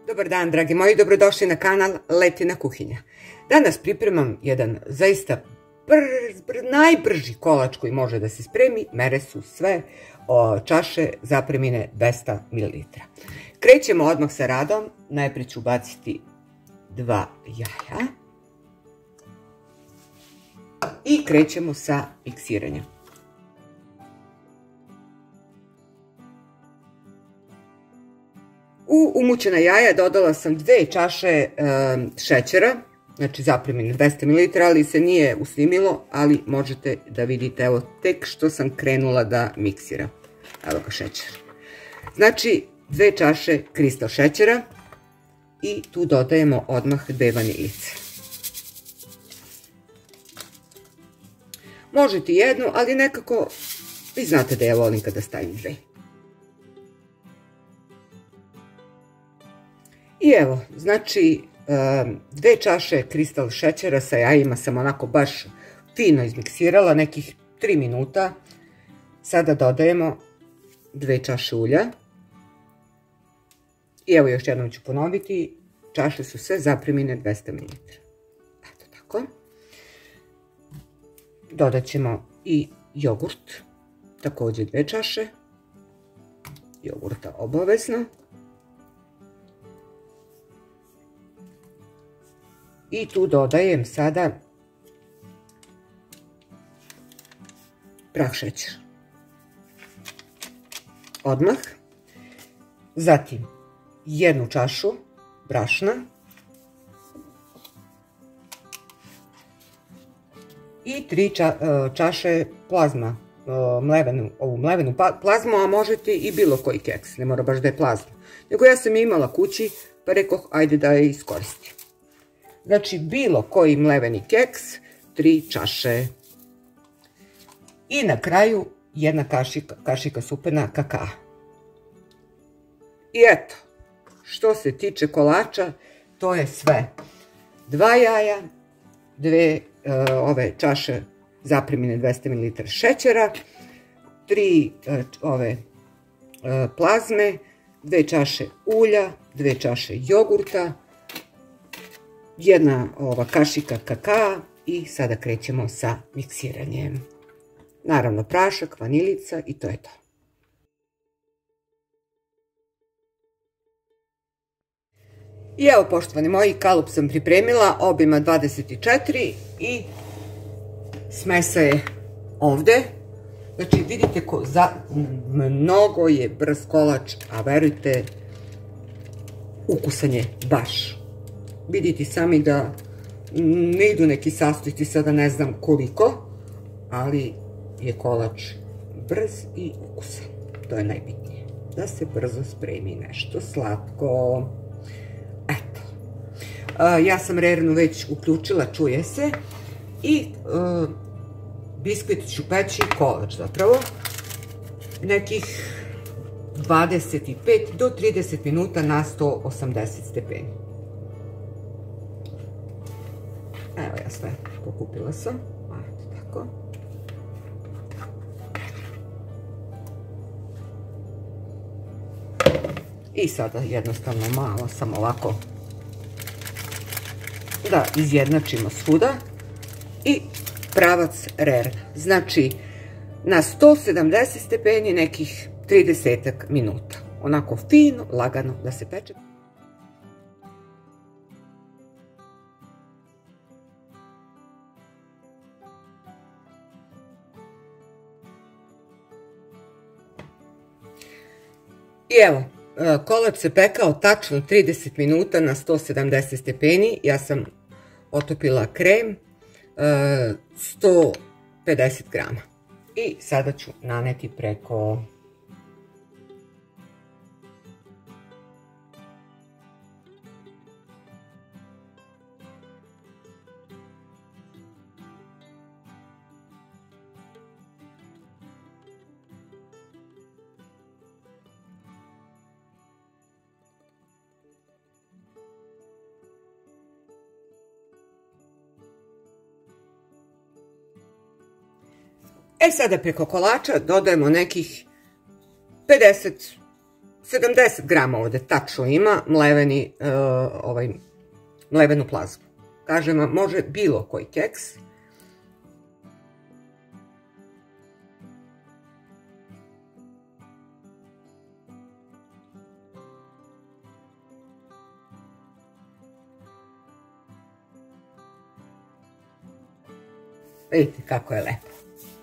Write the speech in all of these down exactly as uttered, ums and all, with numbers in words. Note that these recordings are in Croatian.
Dobar dan, dragi moji, dobrodošli na kanal Letina kuhinja. Danas pripremam jedan zaista brz, brz, najbrži kolač koji može da se spremi. Mere su sve o, čaše zapremine dvesta mililitara. Krećemo odmah sa radom. Najprije ću baciti dva jaja i krećemo sa miksiranjem. U umućena jaja dodala sam dve čaše e, šećera, znači zapremine dvesta mililitara, ali se nije uslimilo, ali možete da vidite, evo, tek što sam krenula da miksiram. Evo ga šećer. Znači, dve čaše kristal šećera i tu dodajemo odmah dve vaniljice. Možete jednu, ali nekako, vi znate da ja volim kada stavim dve. I evo, znači, dve čaše kristal šećera sa jajima sam onako baš fino izmiksirala, nekih tri minuta. Sada dodajemo dve čaše ulja. I evo, još jednom ću ponoviti, čaše su sve zapremine dvesta mililitara. Eto tako. Dodat ćemo i jogurt, također dve čaše. Jogurta obavezno. I tu dodajem sada prah šećera. Odmah. Zatim jednu čašu brašna i tri čaše plazma, mlevenu, ovu mlevenu plazmu, a možete i bilo koji keks, ne mora baš da je plazma. Nego ja sam imala kući, pa rekoh, ajde da je iskoristim. Znači, bilo koji mleveni keks, tri čaše. I na kraju jedna kašika, kašika supena kakaa. I eto, što se tiče kolača, to je sve. Dva jaja, dve uh, ove čaše zapremine dvesta mililitara šećera, tri uh, ove uh, plazme, dve čaše ulja, dve čaše jogurta, jedna ova kašika kakaa i sada krećemo sa miksiranjem. Naravno prašak, vanilica i to je to. I evo, poštovani moji, kalup sam pripremila, obima dvadeset četiri i smesa je ovde. Znači, vidite, ko za mnogo je brz kolač, a verujte, ukusan je baš. Vidite sami da ne idu neki sastojci, sada ne znam koliko, ali je kolač brz i ukusan. To je najbitnije. Da se brzo spremi nešto slatko. Eto. Ja sam rernu već uključila, čuje se. I biskvit ću peći, kolač zapravo, nekih dvadeset pet do trideset minuta na sto osamdeset stepeni. Evo, ja sve pokupila sam. Eto tako. I sada jednostavno malo samo ovako da izjednačimo svuda. I pravac rerna. Znači, na sto sedamdeset stepeni nekih trideset minuta. Onako fino, lagano da se peče. I evo, kolač se pekao tačno trideset minuta na sto sedamdeset stepeni. Ja sam otopila krem sto pedeset grama. I sada ću naneti preko E sada preko kolača dodajemo nekih pedeset sedamdeset grama ovde tačno ima mleveni, ovaj, mlevenu plazmu. Kažem vam, može bilo koji keks. Vidite kako je lepo.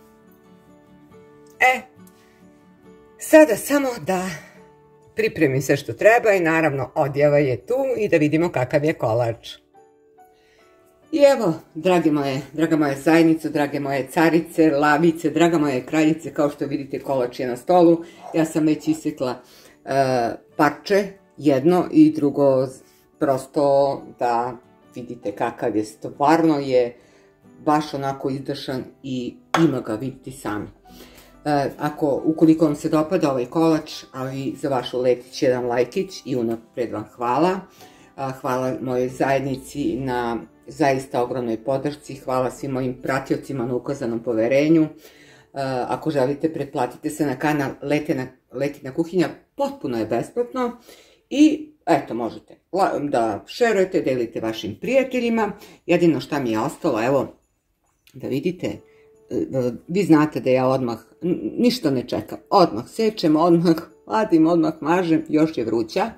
E, sada samo da pripremim sve što treba i naravno odjava je tu i da vidimo kakav je kolač. I evo, drage moje, draga moja zajednico, drage moje carice, lavice, draga moje kraljice, kao što vidite kolač je na stolu. Ja sam već isekla uh, parče, jedno i drugo, prosto da vidite kakav je, stvarno je baš onako izdašan i ima ga, vidite sami. Uh, ako, ukoliko vam se dopada ovaj kolač, ali za vašu letić jedan lajkić i unapred vam hvala. Uh, hvala mojoj zajednici na zaista ogromnoj podršci, hvala svim mojim pratiocima na ukazanom poverenju. Uh, ako želite, pretplatite se na kanal Letina, Letina kuhinja, potpuno je besplatno i eto, možete da šerujete, delite vašim prijateljima. Jedino šta mi je ostalo, evo, da vidite, vi znate da ja odmah, ništa ne čekam, odmah sečem, odmah vadim, odmah mažem, još je vruća.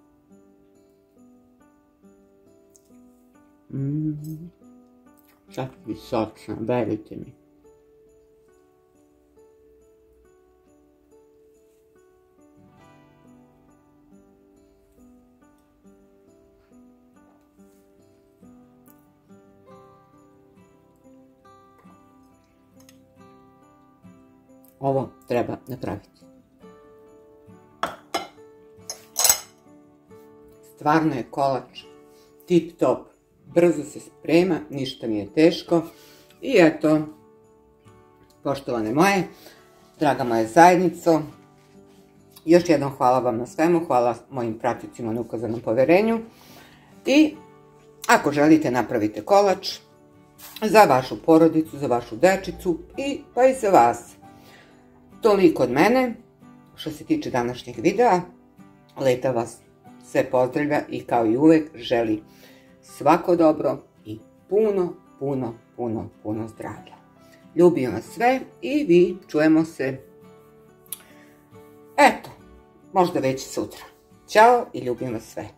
Mm, čak i sočna, verujte mi. Ovo treba napraviti. Stvarno je kolač tip top. Brzo se sprema, ništa nije teško. I eto, poštovane moje, draga moja zajednico, još jednom hvala vam na svemu, hvala mojim praticima na ukazanom poverenju. I ako želite, napravite kolač za vašu porodicu, za vašu dečicu i pa i za vas. Toliko od mene, što se tiče današnjeg videa. Leta vas sve pozdravlja i kao i uvek želi svako dobro i puno, puno, puno, puno zdravlja. Ljubim vas sve i vi čujemo se, eto, možda već sutra. Ćao i ljubim vas sve.